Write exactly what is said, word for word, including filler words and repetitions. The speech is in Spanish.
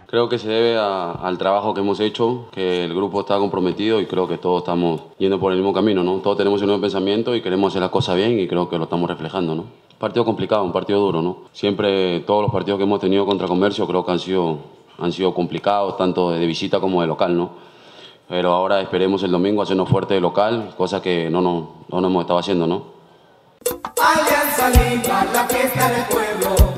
Creo que se debe a, al trabajo que hemos hecho, que el grupo está comprometido y creo que todos estamos yendo por el mismo camino, ¿no? Todos tenemos el mismo pensamiento y queremos hacer las cosas bien y creo que lo estamos reflejando, ¿no? Partido complicado, un partido duro, ¿no? Siempre todos los partidos que hemos tenido contra Comercio creo que han sido, han sido complicados, tanto de visita como de local, ¿no? Pero ahora esperemos el domingo hacernos fuerte de local, cosa que no nos no, no hemos estado haciendo, ¿no? Alianza Lima, la fiesta del pueblo.